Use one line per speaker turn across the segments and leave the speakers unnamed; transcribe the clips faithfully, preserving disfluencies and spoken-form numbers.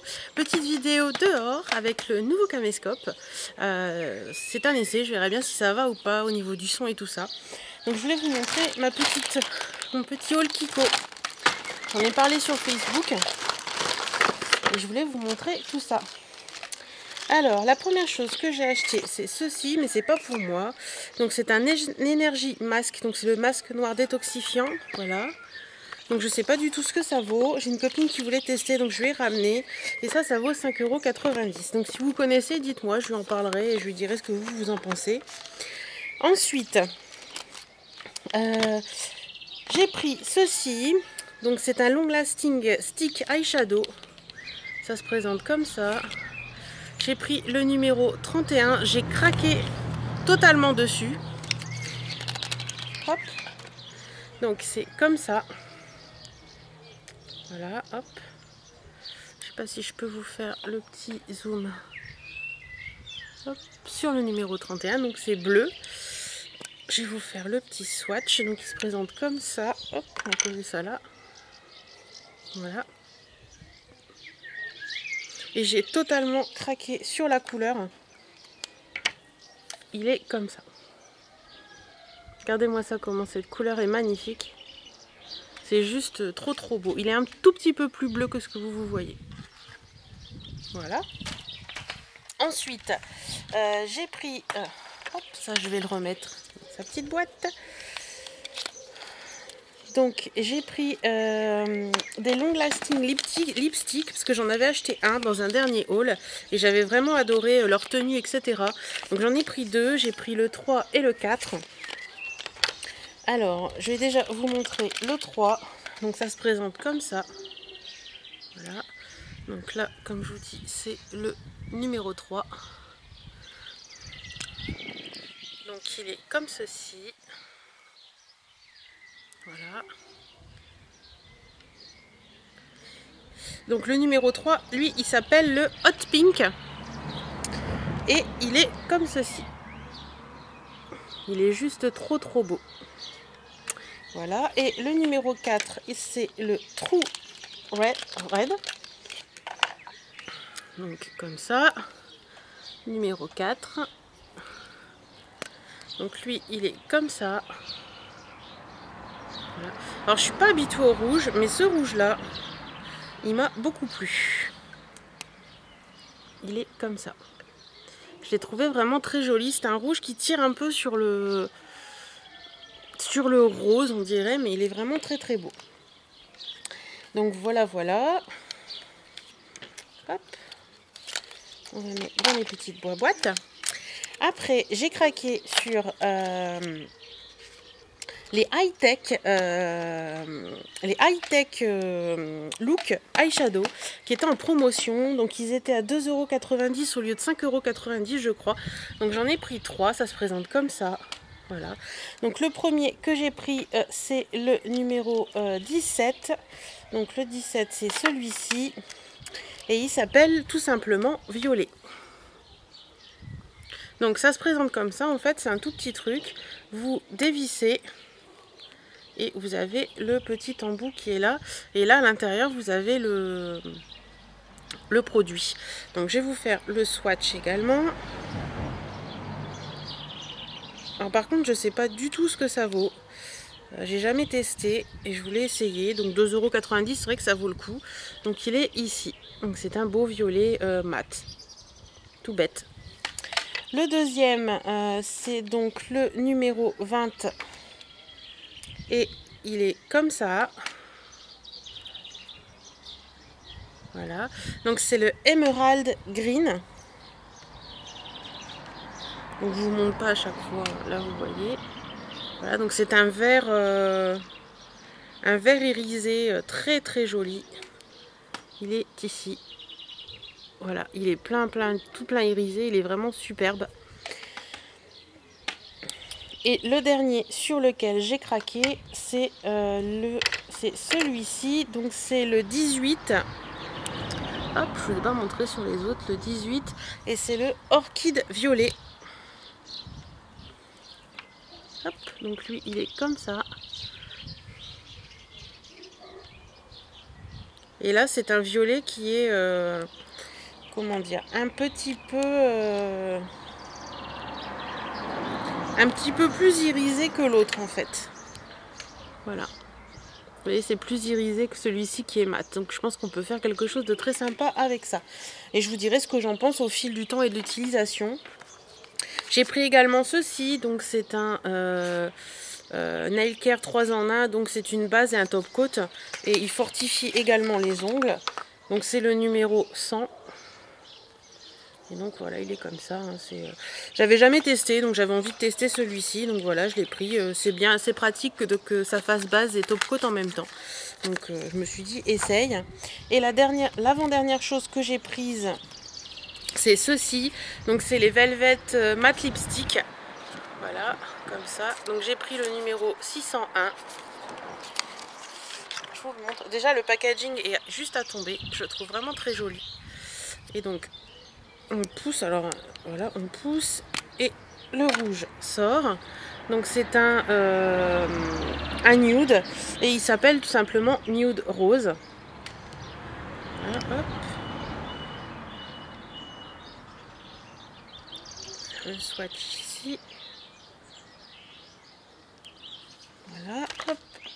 Petite vidéo dehors avec le nouveau caméscope. Euh, c'est un essai, je verrai bien si ça va ou pas au niveau du son et tout ça. Donc je voulais vous montrer ma petite, mon petit haul Kiko. J'en ai parlé sur Facebook et je voulais vous montrer tout ça. Alors, la première chose que j'ai acheté, c'est ceci, mais c'est pas pour moi. Donc c'est un Energy Mask, donc c'est le masque noir détoxifiant, voilà. Donc je sais pas du tout ce que ça vaut. J'ai une copine qui voulait tester, donc je lui ai ramené. Et ça, ça vaut cinq euros quatre-vingt-dix. Donc si vous connaissez, dites-moi, je lui en parlerai et je lui dirai ce que vous, vous en pensez. Ensuite, euh, j'ai pris ceci. Donc c'est un Long Lasting Stick Eyeshadow. Ça se présente comme ça. J'ai pris le numéro trente et un. J'ai craqué totalement dessus. Hop. Donc c'est comme ça. Voilà, hop. Je sais pas si je peux vous faire le petit zoom. Hop, sur le numéro trente et un, donc c'est bleu. Je vais vous faire le petit swatch, donc il se présente comme ça. Hop, on va poser ça là. Voilà. Et j'ai totalement craqué sur la couleur. Il est comme ça. Regardez-moi ça, comment cette couleur est magnifique. C'est juste trop trop beau. Il est un tout petit peu plus bleu que ce que vous, vous voyez. Voilà. Ensuite, euh, j'ai pris... Euh, hop, ça je vais le remettre dans sa petite boîte. Donc j'ai pris euh, des Long Lasting Lipstick, parce que j'en avais acheté un dans un dernier haul. Et j'avais vraiment adoré leur tenue, et cetera. Donc j'en ai pris deux. J'ai pris le trois et le quatre. Alors, je vais déjà vous montrer le trois. Donc ça se présente comme ça. Voilà. Donc là, comme je vous dis, c'est le numéro trois. Donc il est comme ceci. Voilà. Donc le numéro trois, lui, il s'appelle le Hot Pink. Et il est comme ceci. Il est juste trop trop beau. Voilà. Et le numéro quatre, c'est le True Red. Red. Donc comme ça. Numéro quatre. Donc lui, il est comme ça. Voilà. Alors je suis pas habituée au rouge, mais ce rouge là, il m'a beaucoup plu. Il est comme ça. Je l'ai trouvé vraiment très joli. C'est un rouge qui tire un peu sur le sur le rose, on dirait, mais il est vraiment très très beau. Donc voilà, voilà. Hop. On va mettre dans les petites boîtes. Après, j'ai craqué sur euh, les high-tech euh, les high-tech euh, look eyeshadow qui étaient en promotion. Donc ils étaient à deux euros quatre-vingt-dix au lieu de cinq euros quatre-vingt-dix, je crois. Donc j'en ai pris trois, ça se présente comme ça. Voilà. Donc le premier que j'ai pris, euh, c'est le numéro euh, dix-sept. Donc le dix-sept, c'est celui-ci. Et il s'appelle tout simplement Violet. Donc ça se présente comme ça. En fait, c'est un tout petit truc. Vous dévissez. Et vous avez le petit embout qui est là. Et là, à l'intérieur, vous avez le, le produit. Donc, je vais vous faire le swatch également. Alors, par contre, je ne sais pas du tout ce que ça vaut. Euh, J'ai jamais testé et je voulais essayer. Donc, deux euros quatre-vingt-dix, c'est vrai que ça vaut le coup. Donc, il est ici. Donc, c'est un beau violet euh, mat. Tout bête. Le deuxième, euh, c'est donc le numéro vingt. Et il est comme ça. Voilà. Donc c'est le Emerald Green. Donc je vous montre pas à chaque fois. Là vous voyez. Voilà. Donc c'est un vert, euh, un vert irisé euh, très très joli. Il est ici. Voilà. Il est plein plein tout plein irisé. Il est vraiment superbe. Et le dernier sur lequel j'ai craqué, c'est euh, le, c'est celui-ci. Donc c'est le dix-huit. Hop, je ne vais pas montrer sur les autres, le dix-huit. Et c'est le Orchid Violet. Hop, donc lui, il est comme ça. Et là c'est un violet qui est, euh, comment dire, un petit peu... Euh, un petit peu plus irisé que l'autre en fait. Voilà. Vous voyez, c'est plus irisé que celui-ci qui est mat. Donc je pense qu'on peut faire quelque chose de très sympa avec ça. Et je vous dirai ce que j'en pense au fil du temps et de l'utilisation. J'ai pris également ceci. Donc c'est un euh, euh, Nail Care trois en un. Donc c'est une base et un top coat. Et il fortifie également les ongles. Donc c'est le numéro cent. Et donc voilà, il est comme ça. Hein, euh... J'avais jamais testé, donc j'avais envie de tester celui-ci. Donc voilà, je l'ai pris. Euh, c'est bien, c'est pratique que, de, que ça fasse base et top coat en même temps. Donc euh, je me suis dit, essaye. Et la dernière, l'avant-dernière chose que j'ai prise, c'est ceci. Donc c'est les Velvet euh, Matte Lipstick. Voilà, comme ça. Donc j'ai pris le numéro six cent un. Je vous le montre. Déjà, le packaging est juste à tomber. Je le trouve vraiment très joli. Et donc... on pousse, alors voilà, on pousse et le rouge sort. Donc c'est un, euh, un nude et il s'appelle tout simplement Nude Rose. Voilà, hop. Je le swatch ici. Voilà, hop.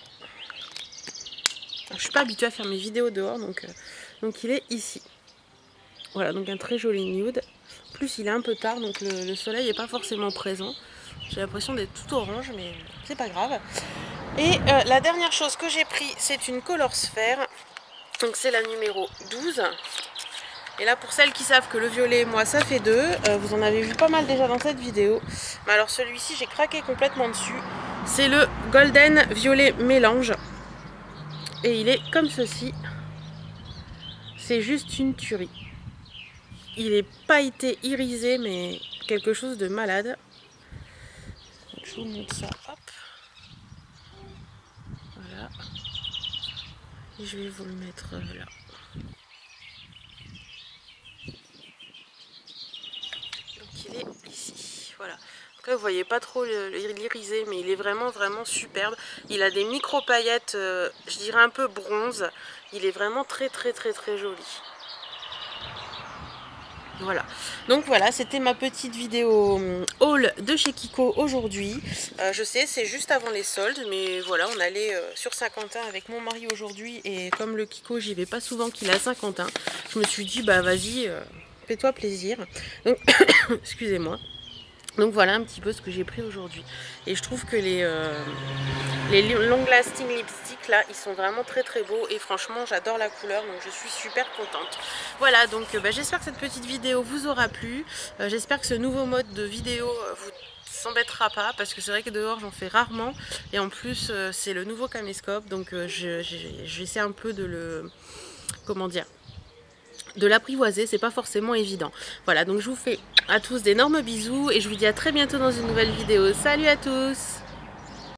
Alors, je suis pas habituée à faire mes vidéos dehors, donc, euh, donc il est ici. Voilà, donc un très joli nude. En plus, il est un peu tard, donc le, le soleil n'est pas forcément présent. J'ai l'impression d'être tout orange, mais c'est pas grave. Et euh, la dernière chose que j'ai pris, c'est une Color Sphere. Donc c'est la numéro douze. Et là, pour celles qui savent que le violet et moi, ça fait deux. Euh, vous en avez vu pas mal déjà dans cette vidéo. Mais alors celui-ci, j'ai craqué complètement dessus. C'est le Golden Violet Mélange. Et il est comme ceci. C'est juste une tuerie. Il est pailleté, irisé, mais quelque chose de malade. Donc, je vous montre ça. Hop. Voilà. Et je vais vous le mettre là. Donc il est ici. Voilà. Donc là, vous voyez pas trop l'irisé, mais il est vraiment, vraiment superbe. Il a des micro paillettes, euh, je dirais un peu bronze. Il est vraiment très, très, très, très joli. Voilà, donc voilà, c'était ma petite vidéo haul de chez Kiko aujourd'hui. Euh, je sais, c'est juste avant les soldes, mais voilà, on allait euh, sur Saint-Quentin avec mon mari aujourd'hui. Et comme le Kiko, j'y vais pas souvent qu'il est à Saint-Quentin, je me suis dit, bah vas-y, euh, fais-toi plaisir. Donc, excusez-moi. Donc voilà un petit peu ce que j'ai pris aujourd'hui. Et je trouve que les, euh, les long lasting lipsticks là, ils sont vraiment très très beaux. Et franchement j'adore la couleur, donc je suis super contente. Voilà, donc euh, bah, j'espère que cette petite vidéo vous aura plu. euh, J'espère que ce nouveau mode de vidéo euh, vous s'embêtera pas, parce que c'est vrai que dehors j'en fais rarement. Et en plus euh, c'est le nouveau caméscope, donc euh, j'essaie un peu de le... comment dire, de l'apprivoiser, c'est pas forcément évident. Voilà, donc je vous fais à tous d'énormes bisous et je vous dis à très bientôt dans une nouvelle vidéo. Salut à tous!